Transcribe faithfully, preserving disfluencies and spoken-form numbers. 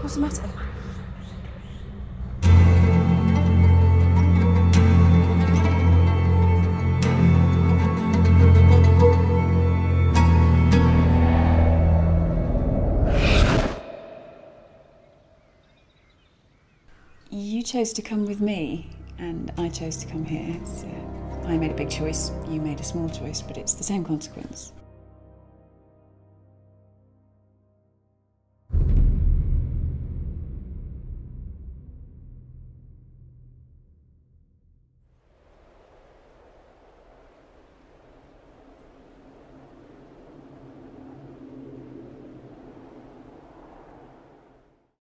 What's the matter? You chose to come with me, and I chose to come here. It's, uh, I made a big choice, you made a small choice, but it's the same consequence.